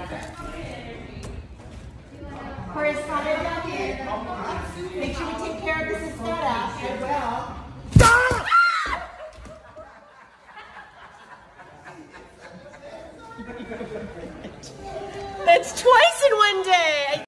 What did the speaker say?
Correspondent down here. Make sure we take care of this Estetta as well. That's twice in one day.